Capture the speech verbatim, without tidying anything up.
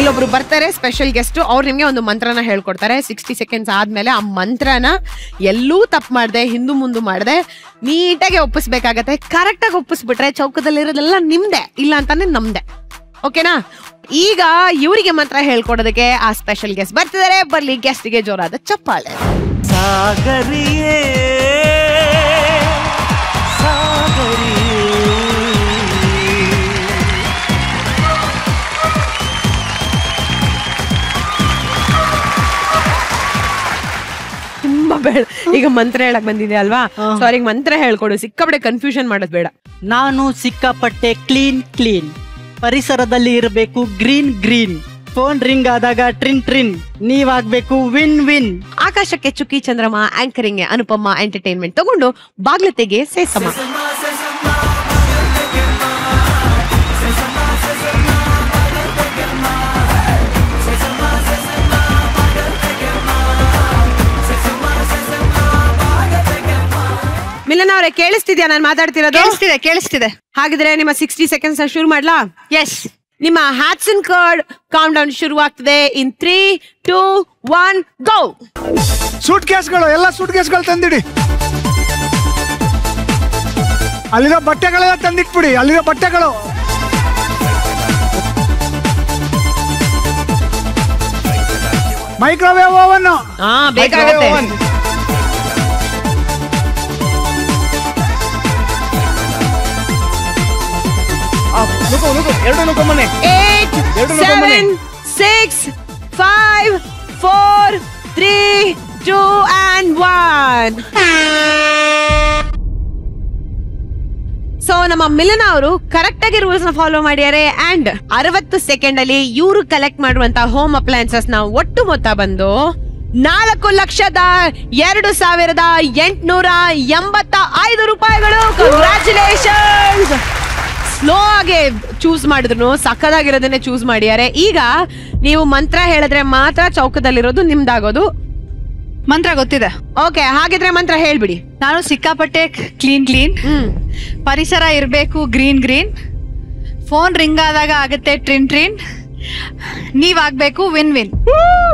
ಇಲ್ಲೊಬ್ರು ಬರ್ತಾರೆ special guest, ಅವ್ರು ನಿಮ್ಗೆ ಒಂದು ಮಂತ್ರನ ಹೇಳ್ಕೊಡ್ತಾರೆ. ಸಿಕ್ಸ್ಟಿ ಸೆಕೆಂಡ್ಸ್ ಆದ್ಮೇಲೆ ಆ ಮಂತ್ರನ ಎಲ್ಲೂ ತಪ್ಪು ಮಾಡದೆ ಹಿಂದು ಮುಂದೆ ಮಾಡದೆ ನೀಟಾಗಿ ಒಪ್ಪಿಸ್ಬೇಕಾಗತ್ತೆ. ಕರೆಕ್ಟ್ ಆಗಿ ಒಪ್ಪಿಸ್ಬಿಟ್ರೆ ಚೌಕದಲ್ಲಿರೋದೆಲ್ಲ ನಿಮ್ದೆ, ಇಲ್ಲ ಅಂತಾನೆ ನಮ್ದೆ. ಓಕೆನಾ? ಈಗ ಇವರಿಗೆ ಮಂತ್ರ ಹೇಳ್ಕೊಡೋದಕ್ಕೆ ಆ ಸ್ಪೆಷಲ್ ಗೆಸ್ಟ್ ಬರ್ತಿದ್ದಾರೆ. ಬರ್ಲಿ ಗೆಸ್ಟ್ಗೆ ಜೋರಾದ ಚಪ್ಪಾಳೆ. ಸಾಗರಿಯೇ ತುಂಬಾ ಬೇಡ. ಈಗ ಮಂತ್ರ ಹೇಳಕ್ ಬಂದಿದೆ ಅಲ್ವಾ, ಸೊ ಅವ್ರಿಗೆ ಮಂತ್ರ ಹೇಳ್ಕೊಡು. ಸಿಕ್ಕಾಪಟ್ಟೆ ಕನ್ಫ್ಯೂಷನ್ ಮಾಡೋದ್ ಬೇಡ. ನಾನು ಸಿಕ್ಕಾಪಟ್ಟೆ ಕ್ಲೀನ್ ಕ್ಲೀನ್, ಪರಿಸರದಲ್ಲಿ ಇರಬೇಕು ಗ್ರೀನ್ ಗ್ರೀನ್, ಫೋನ್ ರಿಂಗ್ ಆದಾಗ ಟ್ರಿನ್ ಟ್ರಿನ್, ನೀವಾಗ್ಬೇಕು ವಿನ್ ವಿನ್. ಆಕಾಶಕ್ಕೆ ಚುಕ್ಕಿ ಚಂದ್ರಮ, ಆಂಕರಿಂಗ್ ಅನುಪಮ, ಎಂಟರ್ಟೈನ್ಮೆಂಟ್ ತಗೊಂಡು ಬಾಗ್ಲತೆಗೆ ಸೇಸಮ. ಮಿಲನ ಅವರೇ, ಕೇಳಿಸ್ತಿದ್ಯಾ ನಾನು ಮಾತಾಡ್ತಿರೋದು? ಕೇಳಿಸ್ತಿದೆ ಕೇಳಿಸ್ತಿದೆ. ಹಾಗಿದ್ರೆ ನಿಮ್ಮ ಸಿಕ್ಸ್ಟಿ ಸೆಕೆಂಡ್ಸ್ ಶುರು ಮಾಡ್ಲಾ? ಎಸ್. ನಿಮ್ಮ hats and card count down ಶುರು ಆಗ್ತದೆ. In three two one go. ಸೂಟ್ ಕೇಸ್ಗಳು ಎಲ್ಲ ಸೂಟ್ ಕೇಸ್ಗಳು ತಂದಿಡಿ. ಅಲ್ಲಿರೋ ಬಟ್ಟೆಗಳೆಲ್ಲ ತಂದಿಟ್ಬಿಡಿ. ಅಲ್ಲಿರೋ ಬಟ್ಟೆಗಳು ಮೈಕ್ರೋವೇವ್ ಓವನ್ ಬೇಕಾಗತ್ತೆ. Eight, seven, six, five, four, three, two, and one. So ನಮ್ಮ ಮಿಲನ ಅವರು ಕರೆಕ್ಟ್ ಆಗಿ ರೂಲ್ಸ್ ನ ಫಾಲೋ ಮಾಡ್ಯಾರೆ. ಅಂಡ್ ಅರವತ್ತು ಸೆಕೆಂಡ್ ಅಲ್ಲಿ ಇವರು ಕಲೆಕ್ಟ್ ಮಾಡುವಂತ ಹೋಮ್ ಅಪ್ಲಯನ್ಸಸ್ ನ ಒಟ್ಟು ಮೊತ್ತ ಬಂದು ನಾಲ್ಕು ಲಕ್ಷದ ಎರಡು ಸಾವಿರದ ಎಂಟುನೂರ ಎಂಬತ್ತ ಐದು ರೂಪಾಯಿಗಳು. ಕಂಗ್ರಾಚುಲೇಷನ್ಸ್. ಸ್ಲೋ ಆಗಿ ಚೂಸ್ ಮಾಡಿದ್ರು, ಸಕ್ಕದಾಗಿರೋದನ್ನೇ ಚೂಸ್ ಮಾಡಿದ್ದಾರೆ. ಈಗ ನೀವು ಮಂತ್ರ ಹೇಳಿದ್ರೆ ಮಾತ್ರ ಚೌಕದಲ್ಲಿರೋದು ನಿಮ್ದಾಗೋದು. ಮಂತ್ರ ಗೊತ್ತಿದೆ. ಓಕೆ, ಹಾಗಿದ್ರೆ ಮಂತ್ರ ಹೇಳ್ಬಿಡಿ. ನಾನು ಸಿಕ್ಕಾಪಟ್ಟೆ ಕ್ಲೀನ್ ಕ್ಲೀನ್, ಪರಿಸರ ಇರಬೇಕು ಗ್ರೀನ್ ಗ್ರೀನ್, ಫೋನ್ ರಿಂಗ್ ಆದಾಗ ಆಗುತ್ತೆ ಟ್ರಿನ್ ಟ್ರಿನ್, ನೀವಾಗ್ಬೇಕು ವಿನ್ ವಿನ್.